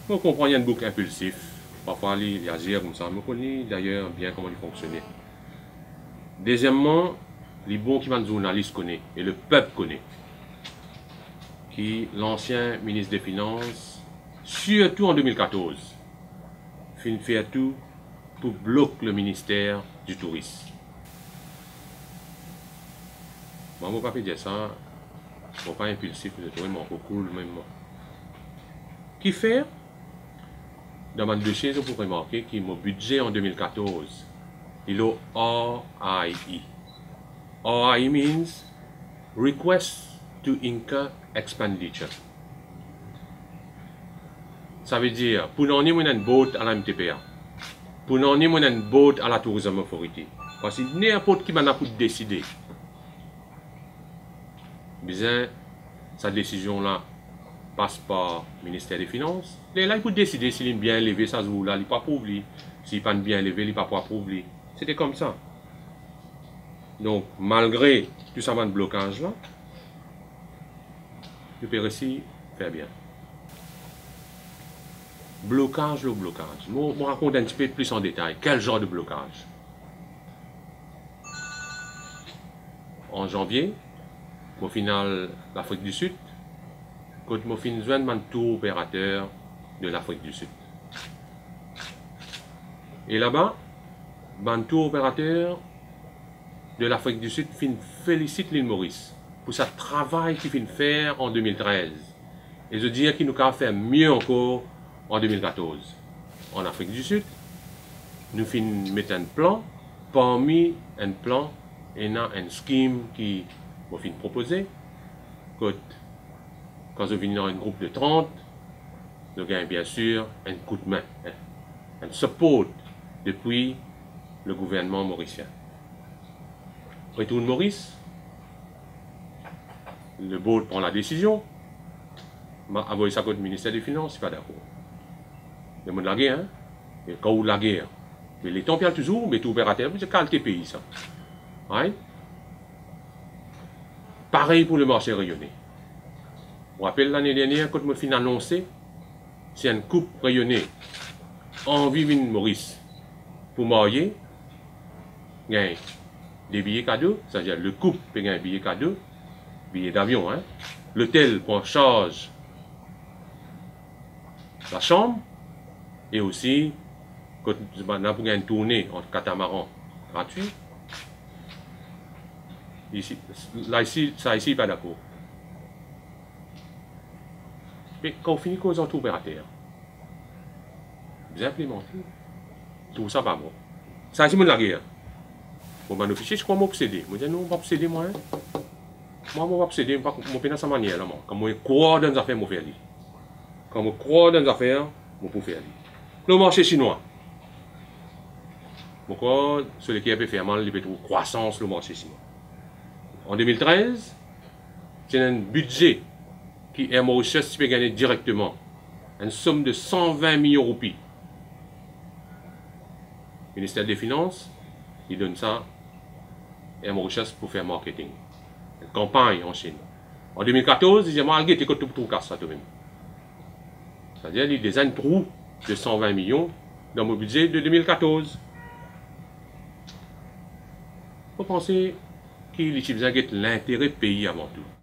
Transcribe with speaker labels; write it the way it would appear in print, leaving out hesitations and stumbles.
Speaker 1: On comprend qu'il y a une boucle impulsif. Parfois, il agit comme ça. Mais on connaît d'ailleurs bien comment il fonctionnait. Deuxièmement, les bons qui les journalistes connaissent et le peuple connaît. Qui l'ancien ministre des Finances, surtout en 2014, fait tout pour bloquer le ministère du Tourisme. Moi, je ne vais pas dire ça. Je ne suis pas impulsif, je trouve mon cool même. Qui fait? Dans mon dossier, vous pouvez remarquer que mon budget en 2014, il est RIE. RIE means Request to Incur Expenditure. Ça veut dire, pour nous, on a une boat à la MTPA. Pour nous, on a une boat à la Tourism Authority. Parce que n'importe qui m'a pour décider. Bien, cette décision-là passe par le ministère des Finances. Là, il faut décider s'il est bien élevé, ça se voit là, il n'est pas pour lui. S'il n'est pas bien élevé, il n'est pas pour lui. C'était comme ça. Donc, malgré tout ça, de blocage là, je peux réussir à faire bien. Blocage, le blocage. Je raconte un petit peu plus en détail. Quel genre de blocage? En janvier, au final, l'Afrique du Sud, quand je suis joindre un tour opérateur de l'Afrique du Sud. Et là-bas, un tour opérateur de l'Afrique du Sud félicite l'île Maurice pour ce travail qu'il vient faire en 2013. Et je dirais qu'il nous a fait mieux encore en 2014. En Afrique du Sud, nous mettons un plan, parmi un plan, il y a un scheme qui nous proposé. Quand je viens dans un groupe de 30, nous gagnons bien sûr un coup de main, un support depuis le gouvernement mauricien. Retourne Maurice, le board prend la décision, m'a envoyé ça contre le ministère des Finances, c'est pas d'accord. Le monde de la guerre, hein? Et quand où la guerre, mais les temps toujours, mais tout opérateur, c'est qualité pays ça. Ouais? Pareil pour le marché rayonné. Je me rappelle l'année dernière, quand je me suis annoncé, c'est une coupe rayonnée en Vivine Maurice pour marier, il y a des billets cadeaux, c'est-à-dire le couple paye un billet cadeau, billet d'avion, hein? L'hôtel prend en charge la chambre et aussi, quand on a une tournée entre catamarans gratuit, ici, là, ici, ça ici, pas d'accord. Mais quand on finit cause en tout opérateur, vous implémentez, tout ça va bon. Ça, c'est mon la guerre. Bon, ben, officier, je crois que je suis obsédé. Je dis non, je ne vais pas obséder, moi. Moi, je ne vais pas obséder, je ne vais pas de sa manière. Là, moi. Quand je crois dans les affaires, je vais faire. Quand je crois dans les affaires, je vais faire. Le marché chinois. Je crois que celui qui a fait mal, il peut trouver croissance le marché chinois. En 2013, c'est un budget qui est Mauritius qui peut gagner directement une somme de 120 millions de roupies. Le ministère des Finances, il donne ça à Mauritius pour faire marketing. Une campagne en Chine. En 2014, il dit moi, il tout ça toi-même. C'est-à-dire qu'il y a des trous de 120 millions dans mon budget de 2014. Il faut penser qu'il utilise l'intérêt pays avant tout.